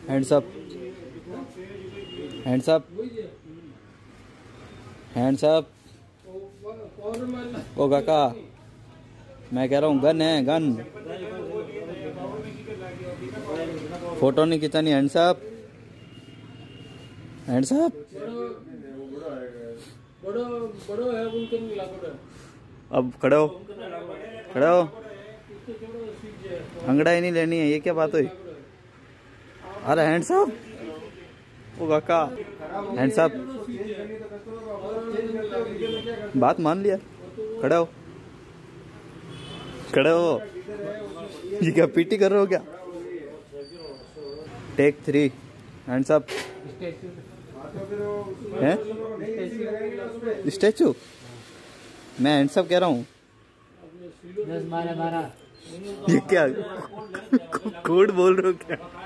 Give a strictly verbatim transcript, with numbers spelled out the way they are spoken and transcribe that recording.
Hands up, hands up, hands up. ओ काका, मैं कह रहा हूँ गन है, गन। फोटो नहीं खिंचानी, हैंड्स अप, हैंड्स अप। अब खड़े हो, खड़े हो। अंगड़ा ही नहीं लेनी है, ये क्या बात हुई? अरे हैंड्स अप। ओ काका, हैंड्स अप। बात मान लिया, खड़े हो, खड़े हो। ये क्या पीटी कर रहे हो क्या? Take three, hands up. हैं? स्टैचू? मैं हैंड्स अप कह रहा हूँ। ये क्या कोड बोल रहे हो क्या?